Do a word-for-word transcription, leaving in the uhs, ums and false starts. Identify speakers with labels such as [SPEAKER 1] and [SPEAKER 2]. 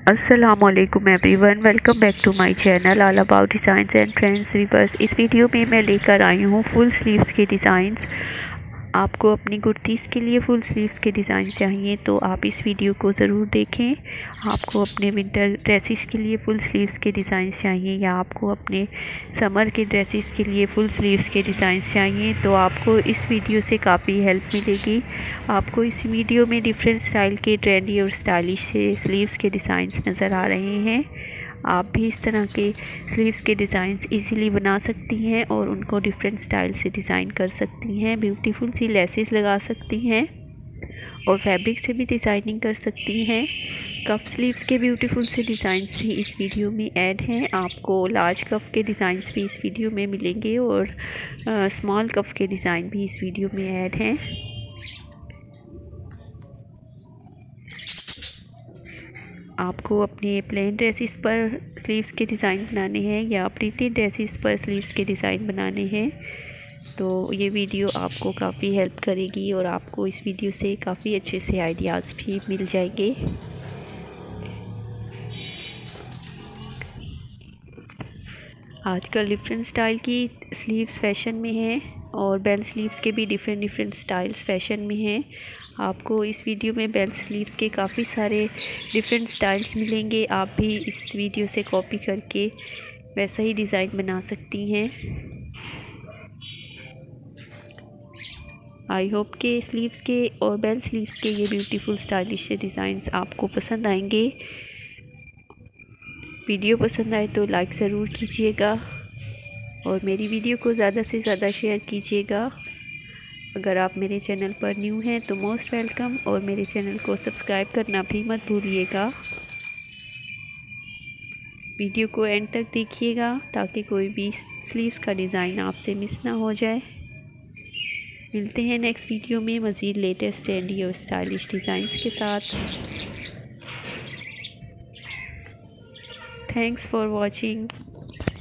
[SPEAKER 1] अस्सलामुअलैकुम everyone, welcome back to my channel all about designs and trends weavers. इस video में मैं लेकर आई हूँ फुल स्लीव्स के डिज़ाइंस। आपको अपनी कुर्तीज़ के लिए फुल स्लीव्स के डिज़ाइन चाहिए तो आप इस वीडियो को ज़रूर देखें। आपको अपने विंटर ड्रेसेस के लिए फुल स्लीव्स के डिज़ाइन चाहिए या आपको अपने समर के ड्रेसेस के लिए फुल स्लीव्स के डिज़ाइन चाहिए तो आपको इस वीडियो से काफ़ी हेल्प मिलेगी। आपको इस वीडियो में डिफरेंट स्टाइल के ट्रेंडी और स्टाइलिश से स्लीव्स के डिज़ाइंस नज़र आ रहे हैं। आप भी इस तरह के स्लीव्स के डिज़ाइंस इजीली बना सकती हैं और उनको डिफरेंट स्टाइल से डिज़ाइन कर सकती हैं। ब्यूटीफुल सी लेसेस लगा सकती हैं और फैब्रिक से भी डिज़ाइनिंग कर सकती हैं। कफ स्लीव्स के ब्यूटीफुल से डिज़ाइंस भी इस वीडियो में ऐड हैं। आपको लार्ज कफ के डिज़ाइंस भी इस वीडियो में मिलेंगे और स्मॉल कफ के डिज़ाइन भी इस वीडियो में ऐड हैं। आपको अपने प्लेन ड्रेसेस पर स्लीव्स के डिज़ाइन बनाने हैं या प्रिंटेड ड्रेसेस पर स्लीव्स के डिज़ाइन बनाने हैं तो ये वीडियो आपको काफ़ी हेल्प करेगी और आपको इस वीडियो से काफ़ी अच्छे से आइडियाज़ भी मिल जाएंगे। आजकल डिफरेंट स्टाइल की स्लीव्स फैशन में हैं और बेल स्लीव्स के भी डिफरेंट डिफरेंट स्टाइल्स फैशन में हैं। आपको इस वीडियो में बेल स्लीव्स के काफ़ी सारे डिफरेंट स्टाइल्स मिलेंगे। आप भी इस वीडियो से कॉपी करके वैसा ही डिज़ाइन बना सकती हैं। आई होप के स्लीव्स के और बेल स्लीव्स के ये ब्यूटीफुल स्टाइलिश डिज़ाइंस आपको पसंद आएंगे। वीडियो पसंद आए तो लाइक ज़रूर कीजिएगा और मेरी वीडियो को ज़्यादा से ज़्यादा शेयर कीजिएगा। अगर आप मेरे चैनल पर न्यू हैं तो मोस्ट वेलकम और मेरे चैनल को सब्सक्राइब करना भी मत भूलिएगा। वीडियो को एंड तक देखिएगा ताकि कोई भी स्लीव्स का डिज़ाइन आपसे मिस ना हो जाए। मिलते हैं नेक्स्ट वीडियो में मज़ीद लेटेस्ट ट्रेंडी और स्टाइलिश डिज़ाइंस के साथ। Thanks for watching.